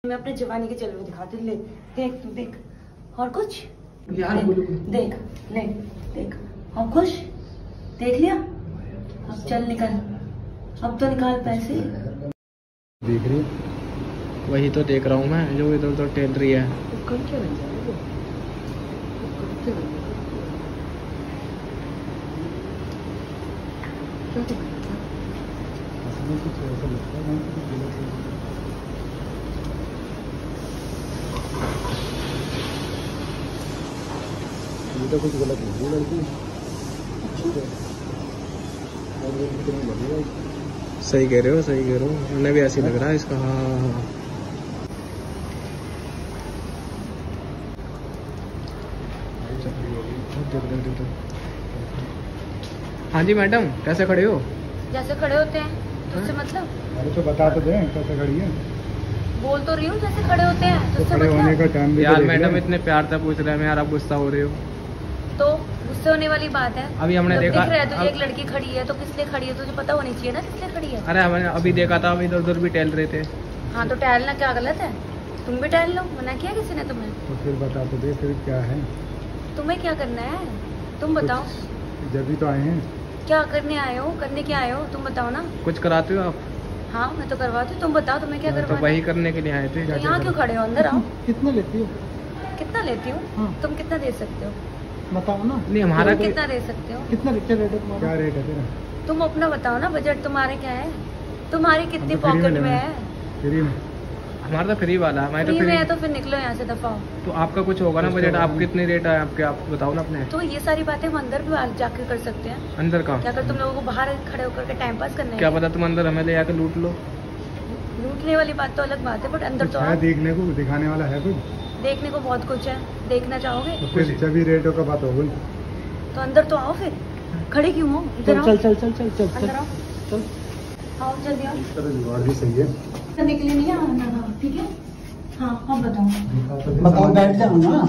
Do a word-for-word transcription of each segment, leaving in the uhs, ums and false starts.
मैं अपने जवानी के जलवे दिखाती हूँ। ले देख तू देख और कुछ यार देख, देख ले देख और कुछ देख लिया। अब चल निकल, अब तो निकाल पैसे। देख रही वही तो देख रहा हूँ मैं, जो इधर उधर टेल रही है। ये तो कुछ गलत नहीं लड़की। सही कह रहे हो, सही कह रहे हो, उन्हें भी ऐसे लग रहा है इसका। हाँ हाँ हाँ हाँ जी मैडम, कैसे खड़े हो? जैसे खड़े होते हैं तुझसे मतलब? अरे तो बता तो दे कैसे खड़ी है। बोल तो रही हूँ जैसे खड़े होते हैं तो खड़े होने का टाइम भी यार मैडम इतने प्यार से पूछ रहे हैं यार, आप गुस्सा हो रहे हो। तो गुस्से होने वाली बात है। अभी हमने देखा दिख रहा है तुझे एक लड़की खड़ी है तो किस लिए खड़ी है तुझे पता होनी चाहिए ना किस लिए खड़ी है। अरे हमने अभी देखा था, इधर उधर भी टहल रहे थे। हाँ तो टहलना क्या गलत है? तुम भी टहल लो, मना किया किसी ने तुम्हें? तो फिर बता तो दे फिर क्या है। तुम्हें क्या करना है तुम बताओ। जब भी तो आए हैं। क्या करने आए हो, करने क्या आए हो तुम बताओ ना। कुछ कराते हो आप? हाँ मैं तो करवाती हूँ, तुम बताओ तुम्हें क्या करवाना है। तो वही करने के लिए आए थे। तो यहाँ क्यों खड़े हो, अंदर आओ। कितना लेती हो? कितना लेती हूँ? हाँ। तुम कितना दे सकते हो बताओ ना। नहीं हमारा तुम कितना दे सकते हो? कितना रेट है तुम्हारा? क्या रेट है तेरा? तुम अपना बताओ ना, बजट तुम्हारे क्या है, तुम्हारी कितनी हम तो फ्री में पॉकेट में लेना है। फ्री में। हमारा तो फ्री वाला है। फ्री में है तो फिर निकलो यहाँ से, दफा हो। तो आपका कुछ होगा ना बजट, आप कितने रेट है आपके, आप बताओ ना अपने। तो ये सारी बातें हम अंदर भी जाके कर सकते हैं। अंदर का क्या कर तुम लोगों को बाहर खड़े होकर के टाइम पास करना है? क्या पता तुम अंदर हमें ले आके लूट लो। लूटने वाली बात तो अलग बात है, बट अंदर तो आओ। देखने को दिखाने वाला है कुछ? देखने को बहुत कुछ है, देखना चाहोगे तो फिर जब भी रेटों का बात होगी तो अंदर तो आओ। फिर खड़े क्यों हो? इधर आओ, चल चल चल चल चल अंदर आओ, चल। आओ जल्दी आओ। इस तरह जुगाड़ भी सही है। निकले नहीं है, ठीक है। हाँ अब बताओ। बताओ बैठ जाओ ना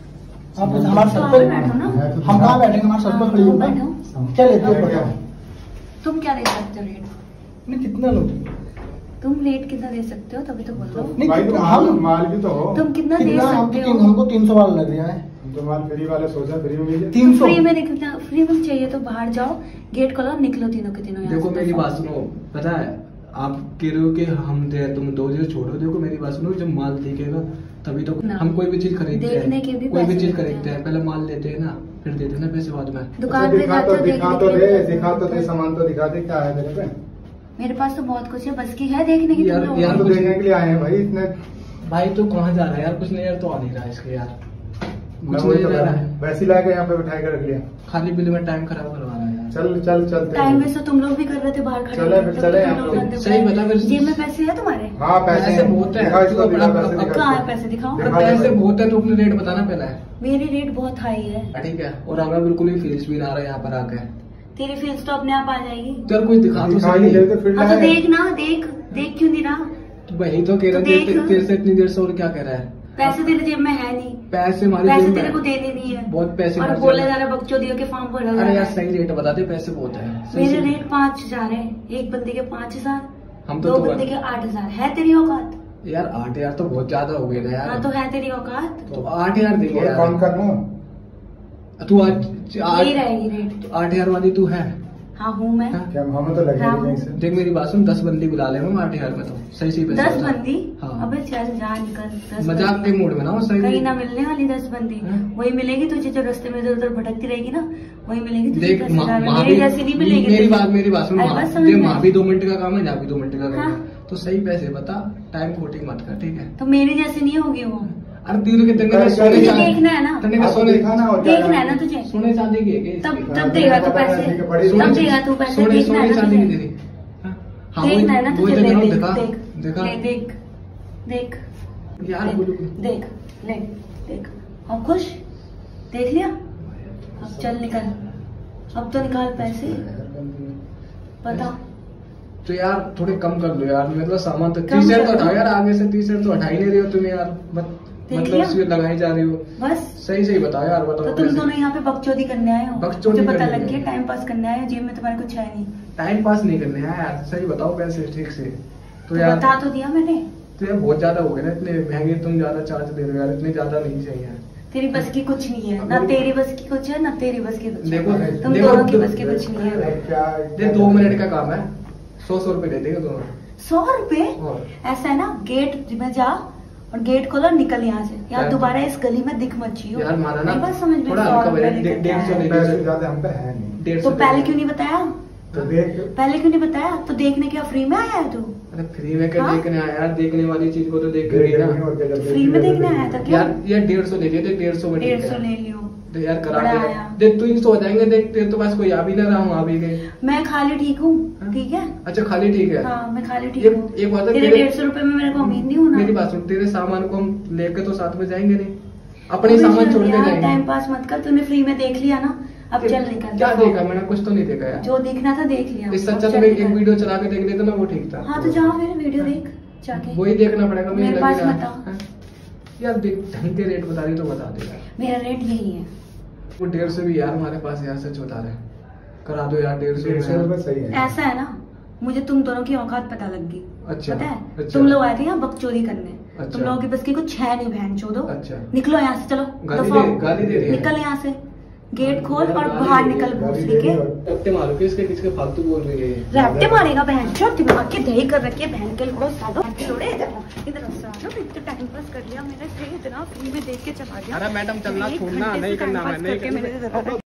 आप हमारे सर तो पर। बैठो ना। हम कहाँ बैठेंगे, हमारे सर पर खड़ी हो ना। क्या लेते हो बताओ। तुम क्या दे सकते हो रेट? नहीं कितना लोगे? तुम रेट कितना दे सकते हो तभी तो बोल रहा हूँ। नहीं भाई कितना तो हम माल भी तो हो। तुम कितना दे कितना हम सकते तो हो? हमको तीन सौ वाला लग रहा है। तो माल फ्री वाले सोचा फ्री में मिल तीन सौ फ्री में निकलना, फ्री में चाहिए तो बाहर जाओ, गेट खोलो, निकलो तीनों के तीनों। देखो मेरी बात सुनो, पता है आप कह रहे हो कि हम दे तुम दो जो छोड़ो। देखो मेरी बात सुनो, जब माल दिखेगा तभी तो हम कोई भी चीज खरीदते देखने हैं। के भी कोई भी पैसे चीज लगते खरीदते हैं, पहले माल लेते हैं ना, फिर देते हैं ना पैसे बाद में। दुकान पे दिखा जाते तो हो, दिखा देखने तो के दे लिए दिखा तो दे सामान तो दिखा दे, क्या है तेरे पे? मेरे पास तो बहुत कुछ है, बस की है देखने की। यार- तुम यार लोग तो देखने के लिए आए हैं भाई इतने। भाई तो कहाँ जा रहा है यार, कुछ नहीं यार तो आ नहीं रहा है इसके यार, मैं कुछ वही नहीं तो रह रहा कह- है। वैसे ही लाके यहाँ पे बिठाई कर रख लिया। खाली बिल में टाइम खराब करवा रहा है यार। चल चल चलते टाइम हैं। वेस्ट तो तुम लोग भी कर रहे थे बाहर खड़े चले होकर, फिर तभी चले तो तुम हम लोग लोग। अंदर सही बैठे। बता फिर। जेब में पैसे है तुम्हारे? हाँ पैसे पैसे बहुत है। दिखा इसको, दिखा पैसे अब दिखा कहाँ है इसको। पैसे दिखाओ। दिखा पैसे दे। बहुत है तो अपने रेट बताना पहले है। मेरी रेट बहुत हाई है। ठीक है, और हमें बिल्कुल भी फीस भी ना आ रहा है यहाँ पर आके। तेरी फीस तो अपने आप आ जाएगी। चल कुछ दिखा तो दिखा सही। नहीं दे तो फिर हाँ तो लाए। देख ना, देख देख क्यों नहीं रहा? तो वही तो कह रहा तो है, देख। तेरे तेरे से इतनी देर से और क्या कह रहा है? पैसे तेरे जेब में है नहीं, पैसे हमारे पैसे जेब तेरे में को है। देने नहीं है। बहुत पैसे और हमारे बोला जेब जा में। रहा है बकचोदियों के फॉर्म भरा जा अरे रहा यार है। सही रेट बता दे, पैसे बहुत है। सही मेरे से- रेट पाँच हजार है, एक बंदे के पाँच हजार, हम तो दो तो बंदे के आठ हजार। है तेरी औकात? यार आठ हजार तो बहुत ज्यादा हो गए ना यार। हाँ तो है तेरी औकात? तो आठ हजार देंगे थोड़ा कम यार। करना। तू आज यही रहेगी रेट। आठ हजार वाली तू है? हाँ हूँ मैं। हाँ? क्या हमें तो लगेगा हाँ। कहीं से। देख मेरी बात सुन, दस बंदी बुला ले हम आठ हजार में, तो सही सही पैसे दस बता। बंदी? हाँ। अबे चल जा निकल। दस मजाक बंदी। के मूड में ना वो सही। कहीं ना मिलने वाली दस बंदी, हाँ? वही मिलेगी तुझे जो रास्ते में इधर उधर भटकती रहेगी ना, वही मिलेगी तुझे। देख दस माँ हजार में। माँ मेरी भी जैसी नहीं मिलेगी मेरी तुझे। बात मेरी बात सुन, अरे माँ बस समझ देख, में माँ आया। भी दो मिनट का काम है, जहाँ भी दो मिनट का काम है। हाँ। तो सही पैसे बता, टाइम खोटी मत कर, ठीक है? तो मेरी जैसी नहीं होगी वो। अरे तीनों के तेरे पैसे सोने तुझे चांदी- देखना है ना, तेरे का आपको सोने दिखाना और क्या देखना है ना करना। तुझे। सोने चांदी की है क्या तब इसकी? तब देगा तू पैसे, ठीक है, पड़ी तब हुई। देगा तू पैसे। सोने देखना है सोने ना चांदी की तुझे, तेरी। हाँ? हाँ, देखना है ना वही- वही तुझे। तो कह रहा हूँ, देख देखा देख देखा ले, देख देख यार देख, बोलो। देख ले देख और खुश देख लिया। अब चल निकल, अब तो निकाल पैसे, बता। तो यार थोड़े कम कर लो यार, मतलब सामान तो कम टी शर्ट तो कर लो। हटाओ यार, आगे से टी शर्ट तो हटा ही नहीं रही हो तुम यार। मत- देख मतलब लिया? उसमें लगाई जा रही हो। बस सही सही बताओ यार, बताओ तो तुम कैसे? दोनों यहाँ पे बकचोदी करने आए हो। बकचोदी मुझे पता करने लग आए गया, हो। टाइम पास करने आए हो, जेब में तुम्हारे कुछ है नहीं। टाइम पास नहीं करने हैं यार, सही बताओ पैसे ठीक से। तो तो यार बता तो दिया मैंने। तो यार बहुत ज्यादा हो गए ना, इतने महंगे तुम ज्यादा चार्ज दे रहे हो यार, इतने ज्यादा नहीं चाहिए। तेरी बस की कुछ नहीं है ना, तेरी बस की कुछ है ना तेरी बस की कुछ है। देखो तुम देखो दोनों की बस की कुछ नहीं है। क्या ये दो मिनट का काम है, सौ सौ रुपए दे देंगे दोनों। सौ रुपए? और ऐसा है ना, गेट में जा और गेट खोलो, निकल यहाँ से, यार यार- दोबारा इस गली में दिख मत जियो। यार माना ना, मेरी बात समझ में, थोड़ा सौ हल्का रुपए बजट, लेकर डेढ़ सौ क्या है? ले पैसे ज्यादा हम पे है नहीं। डेढ़ तो सौ पहले क्यों नहीं बताया? तो देख पहले क्यों नहीं बताया? तो देखने क्या फ्री में आया है तू? अरे फ्री में क्या हाँ? देखने आया यार, देखने वाली चीज को तो देख के ना फ्री में देखने आया था क्या? यार। यार डेढ़ सौ ले लियो, देख डेढ़ सौ में डेढ़ ठीक सौ है। ले लियो। तो यार करा बड़ा दे आया। देख, तू ही सो जाएंगे, देख तेरे तो पास कोई आ भी ना रहा हूँ, आ भी गए। मैं खाली ठीक हूँ, हाँ? ठीक है? अच्छा खाली ठीक है। हाँ मैं खाली ये- ठीक हूँ। एक बात है, तेरे तेरे- डेढ़ सौ रुपए में मेरे को उम्मीद नहीं होना। मेरी बात सुन, तेरे सामान को हम लेके तो साथ में जाएंगे नहीं, अपने सामान छोड़ के यार जाएंगे। टाइम पास मत कर, तूने फ्री में देख लिया ना, अब चल निकल। क्या देखा मैंने? कुछ तो नहीं देखा यार। जो देखना था देख लिया। इससे अब अच्छा चल तो मैं एक निकल। वीडियो चला के देख लेता ना, वो ठीक था। हाँ तो जाओ फिर वीडियो देख जाके। वही देखना पड़ेगा, मुझे मेरे पास लगेगा। मत आओ। हाँ? यार देख, ढंग के रेट बता रही तो बता दे यार। मेरा रेट यही है। वो डेढ़ सौ भी यार हमारे पास यार सच बता रहे, करा दो यार डेढ़ डेढ़ सौ रुपए सौ। सही है। ऐसा है ना, मुझे तुम दोनों की औकात पता लग गई। अच्छा, पता है? अच्छा। तुम लोग आए थे यहाँ बकचोदी करने। अच्छा। तुम लोगों की बस की कुछ है नहीं, बहन चोदो। अच्छा। निकलो यहाँ से, चलो गाली दफा दे- हो। गाली दे रही है। निकल यहाँ से, गेट खोल यार और गाली बाहर दे रही है, निकल गाली भूसड़ी दे के। रही है। रट्टे मारो, किसके किसके फालतू बोल रही है। रैप्टे मारेगा बहन चोद, दिमाग की दही कर रखी है बहन के लोड़ो सालो। छोड़े इधर इधर सालो, इतना टाइम पास कर लिया मैंने, इतना फ्री में देख के चला गया। अरे मैडम चलना एक छोड़ना, घंटे से नहीं टाइम करना, पास मैं नहीं करके करना। मेरे